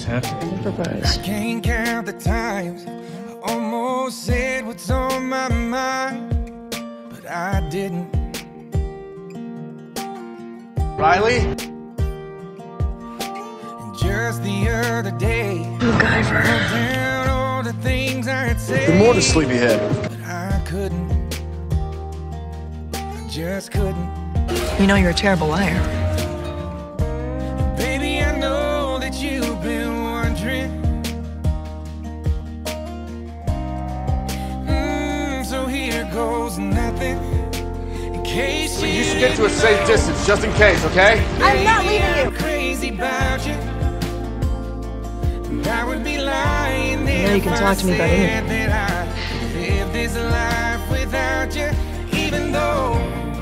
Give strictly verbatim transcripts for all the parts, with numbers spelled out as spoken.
propose, huh? Propose. I can't count the times I almost said what's on my mind, but I didn't. Riley? And just the other day, MacGyver. down all the things I had said. Good morning, sleepyhead. But I couldn't. I just couldn't. You know you're a terrible liar. Baby, I know that you've been wondering. Mm, so here goes nothing. In case you, You should get to a safe distance, just in case, okay? I'm not leaving you. Crazy about you. And I would be lying Now you can talk to me about anything. that I live this life without you, even though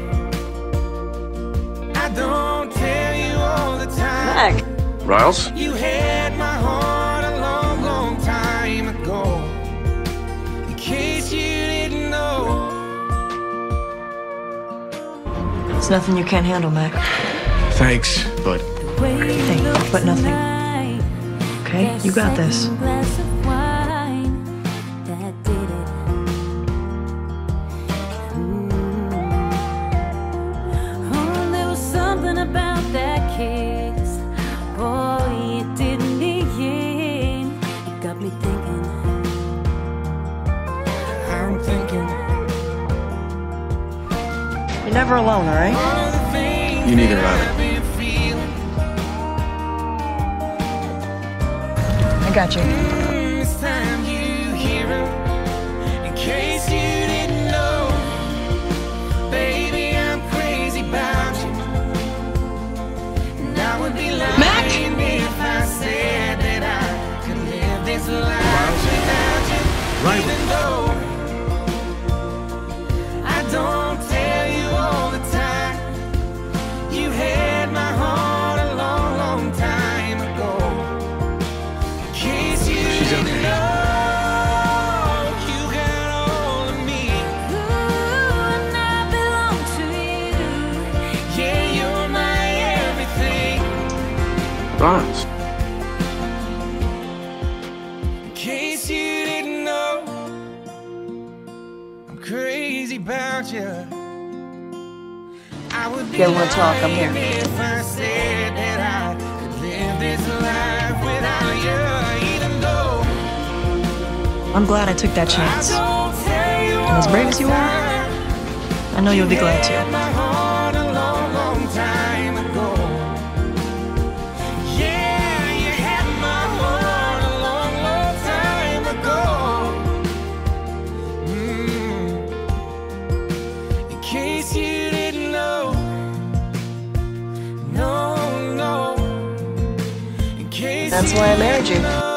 I don't tell you all the time. Mac. Riles? You had my heart a long, long time ago. In case you didn't know. It's nothing you can't handle, Mac. Thanks, but Hey, but nothing. Okay? You got this. About that kiss, boy, it did me in. It got me thinking. I'm thinking. You're never alone, all right? All the things You neither, that Riley. I've been feeling. I got you. Mm, this time you hear 'em. In case you didn't know, baby, I'm crazy about you. And I would be lying Mac! if I said that I could live this life without you. Riley. Even though I don't tell you all the time, you had my heart a long, long time ago. In case you She's didn't okay. know, you got all of me. Ooh, and I belong to you. Yeah, you're my everything. Riles. In case you didn't know, I'm crazy about you. I would be Yeah, we wanna talk. I'm here. lying if I said that I could live this life without you, even though I'm glad I took that I chance. don't tell you And as brave as you all the are, time. I know you'll be glad You had too. my heart a long, long time ago. Yeah, you had my heart a long, long time ago. Mm. In case you didn't know, no, no. In case That's you why I married you. didn't know.